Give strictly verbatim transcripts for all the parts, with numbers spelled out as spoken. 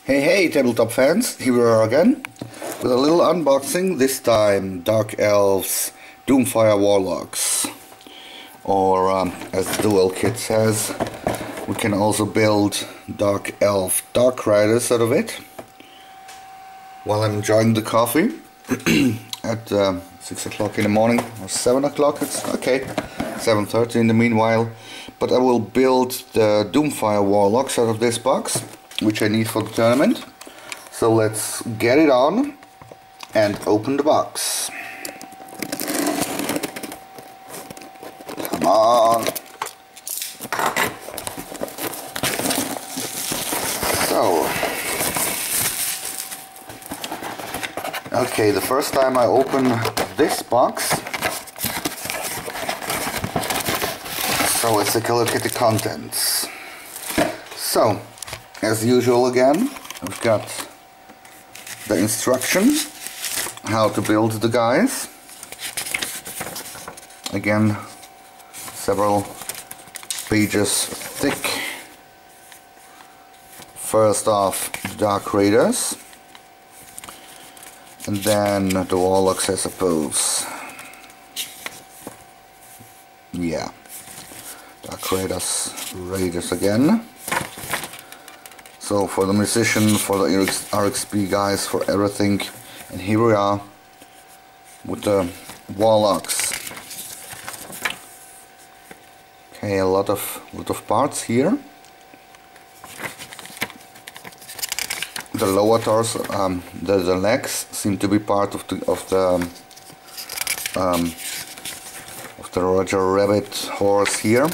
Hey hey tabletop fans, here we are again with a little unboxing, this time Dark Elves Doomfire Warlocks. Or um, as the dual kit says, we can also build Dark Elf Dark Riders out of it. While I'm enjoying the coffee at uh, six o'clock in the morning, or seven o'clock, it's okay, seven thirty in the meanwhile. But I will build the Doomfire Warlocks out of this box, which I need for the tournament. So let's get it on and open the box. Come on. So, okay, the first time I open this box, so let's take a look at the contents. So, as usual again, we've got the instructions how to build the guys. Again, several pages thick. First off, the Dark Raiders, and then the Warlocks, I suppose. Yeah, Dark Raiders, Raiders again. So for the musician, for the R X P guys, for everything, and here we are with the Warlocks. Okay, a lot of lot of parts here. The lower torso, um, the, the legs seem to be part of the of the um, of the Roger Rabbit horse here.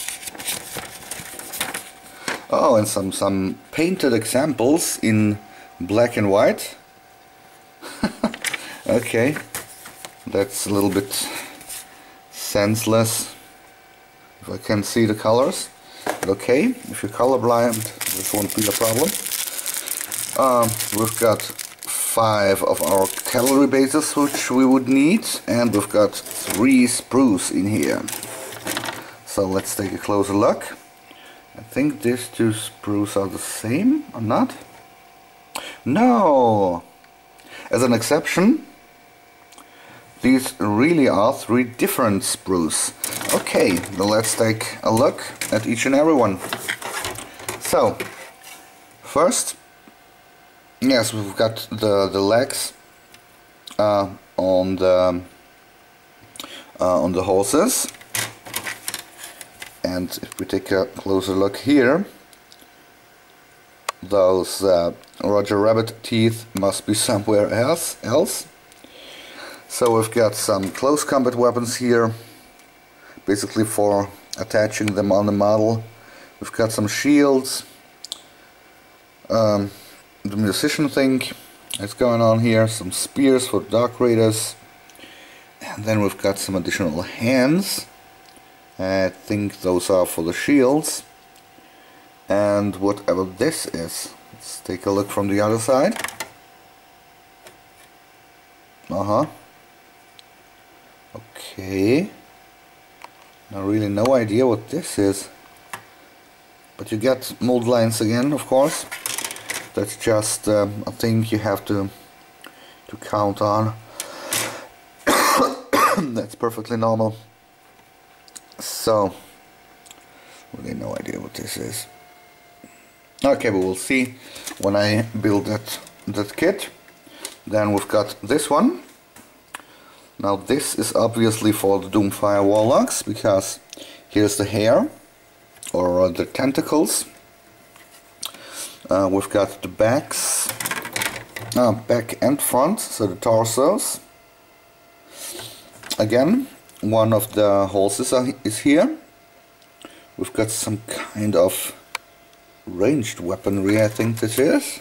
Oh, and some, some painted examples in black and white. Okay, that's a little bit senseless if I can see the colors. But okay, if you're colorblind, this won't be a problem. Um, we've got five of our cavalry bases which we would need, and we've got three sprues in here. So let's take a closer look. I think these two sprues are the same, or not? No! As an exception, these really are three different sprues. Okay, then let's take a look at each and every one. So, first, yes, we've got the, the legs uh, on the uh, on the horses. And if we take a closer look here, those uh, Roger Rabbit teeth must be somewhere else, else. So we've got some close combat weapons here, basically for attaching them on the model. We've got some shields, um, the musician thing that's going on here, some spears for Dark Raiders, and then we've got some additional hands. I think those are for the shields, and whatever this is, let's take a look from the other side. Uh-huh. Okay. I really no idea what this is, but you get mold lines again, of course. That's just um, a thing you have to to count on. That's perfectly normal. So, really no idea what this is. Okay, but we'll see when I build that, that kit. Then we've got this one. Now this is obviously for the Doomfire Warlocks, because here's the hair, or the tentacles. Uh, we've got the backs, uh, back and front, so the torsos. Again, one of the horses are, is here. We've got some kind of ranged weaponry, I think this is.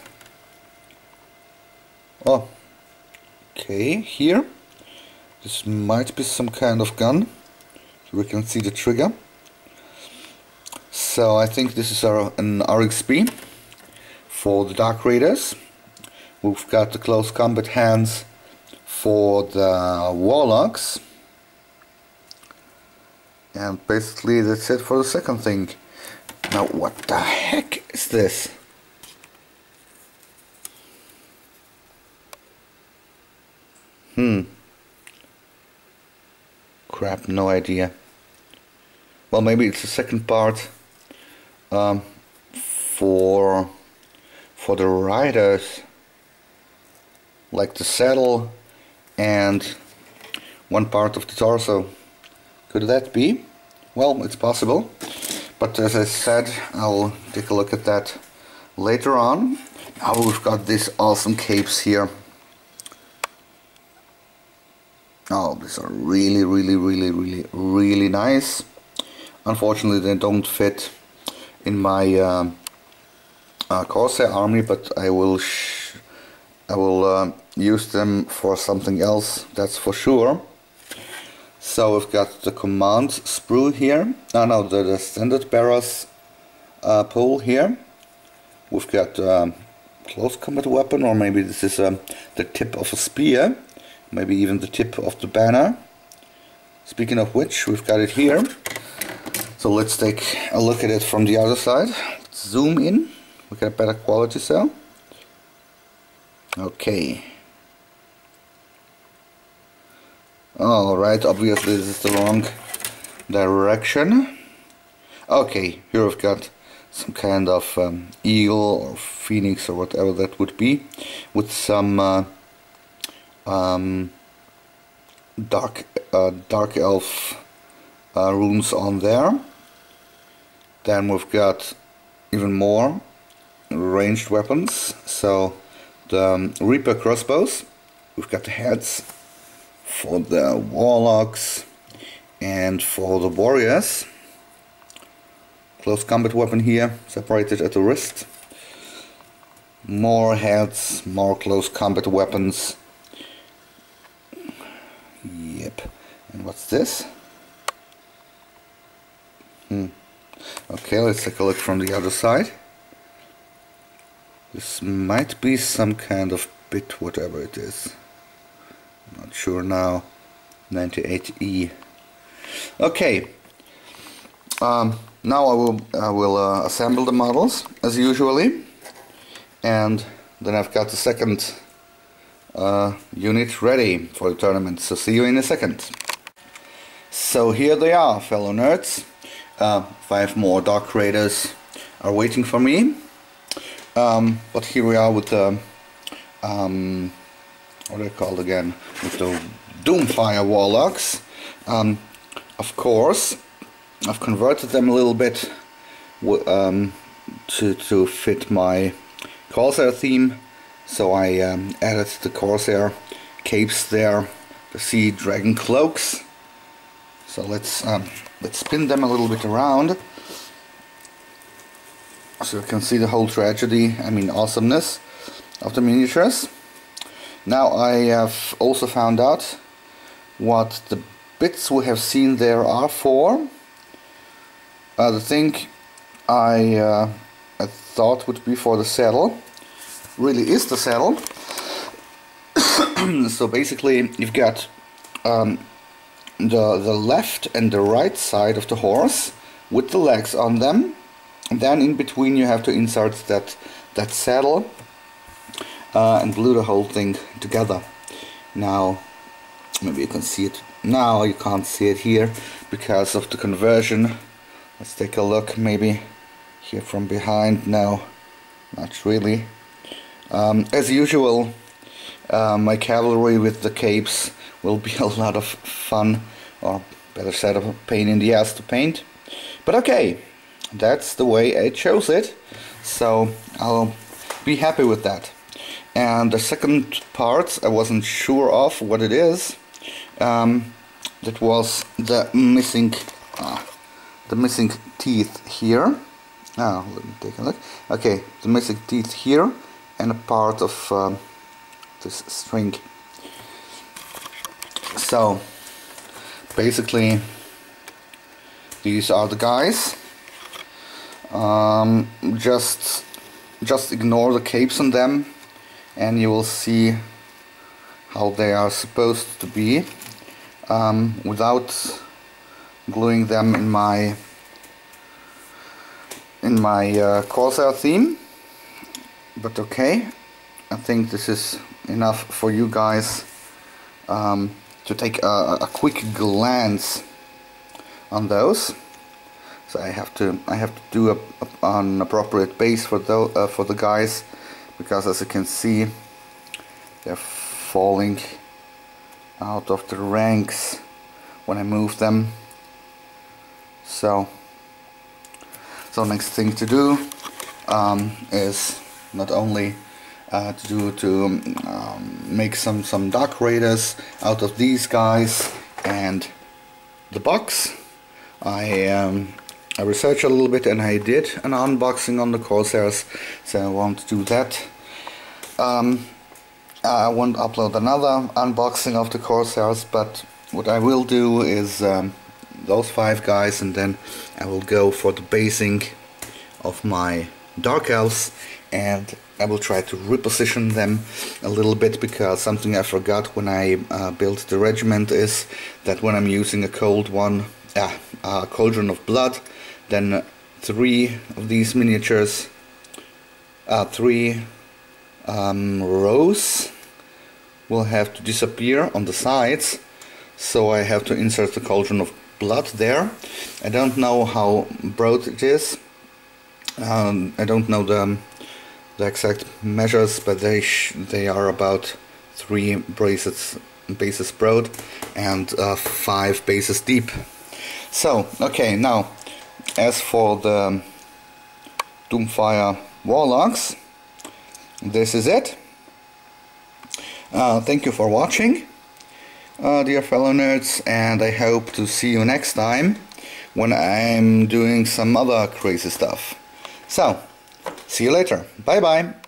Oh, okay, here. This might be some kind of gun. We can see the trigger. So I think this is our, an R X P for the Dark Raiders. We've got the close combat hands for the Warlocks. And basically that's it for the second thing. Now what the heck is this? Hmm. Crap, no idea. Well, maybe it's the second part um, for for the riders, like the saddle and one part of the torso. Could that be? Well, it's possible, but as I said, I'll take a look at that later on. Now we've got these awesome capes here. Oh, these are really, really, really, really, really nice. Unfortunately, they don't fit in my uh, uh, Corsair army, but I will sh I will uh, use them for something else. That's for sure. So we've got the command sprue here. No, no, the, the standard bearers uh, pole here. We've got um, close combat weapon, or maybe this is um, the tip of a spear. Maybe even the tip of the banner. Speaking of which, we've got it here. So let's take a look at it from the other side. Let's zoom in. We get better quality so. Okay. Alright, obviously this is the wrong direction. Okay, here we've got some kind of um, eagle or phoenix or whatever that would be, with some uh, um, dark uh, dark elf uh, runes on there. Then we've got even more ranged weapons. So the um, Reaper crossbows. We've got the heads for the warlocks and for the warriors. Close combat weapon here, separated at the wrist. More heads, more close combat weapons. Yep. And what's this? Hmm. Okay, let's take a look from the other side. This might be some kind of bit, whatever it is. I'm not sure now. ninety-eight E. Okay. Um, now I will I will uh, assemble the models as usually, and then I've got the second uh, unit ready for the tournament. So see you in a second. So here they are, fellow nerds. Uh, five more Dark Raiders are waiting for me. Um, but here we are with the um, what are they called again? With the Doomfire Warlocks. Um, of course, I've converted them a little bit um, to to fit my Corsair theme. So I um, added the Corsair capes there, the Sea Dragon cloaks. So let's um, let's spin them a little bit around, so you can see the whole tragedy, I mean awesomeness of the miniatures. Now I have also found out what the bits we have seen there are for. Uh, the thing I, uh, I thought would be for the saddle really is the saddle. So basically you've got um, the, the left and the right side of the horse with the legs on them. And then in between you have to insert that, that saddle uh, and glue the whole thing together. Now maybe you can see it. Now you can't see it here because of the conversion. Let's take a look maybe here from behind. No, not really. Um, as usual, uh, my cavalry with the capes will be a lot of fun, or better said, a pain in the ass to paint. But okay, that's the way I chose it, so I'll be happy with that. And the second part, I wasn't sure of what it is. Um, that was the missing, uh, the missing teeth here. Ah, let me take a look. Okay, the missing teeth here, and a part of um, this string. So basically, these are the guys. Um, just, just ignore the capes on them, and you will see how they are supposed to be, um, without gluing them in my in my uh, Corsair theme. But okay, I think this is enough for you guys um, to take a, a quick glance on those. So I have to I have to do a, a, an appropriate base for the uh, for the guys, because as you can see, they're falling out of the ranks when I move them. So, so next thing to do um, is not only uh, to do to um, make some some Dark Raiders out of these guys and the box. I um, I researched a little bit and I did an unboxing on the Corsairs, so I won't do that. Um, I won't upload another unboxing of the Corsairs, but what I will do is um, those five guys, and then I will go for the basing of my Dark Elves, and I will try to reposition them a little bit, because something I forgot when I uh, built the regiment is that when I'm using a cold one, uh, a Cauldron of Blood, then three of these miniatures, uh, three um, rows will have to disappear on the sides, so I have to insert the Cauldron of Blood there. I don't know how broad it is, um, I don't know the, the exact measures, but they sh they are about three bases, bases broad and uh, five bases deep. So, okay, now as for the Doomfire Warlocks, this is it. Uh, thank you for watching, uh, dear fellow nerds, and I hope to see you next time when I'm doing some other crazy stuff. So, see you later. Bye bye.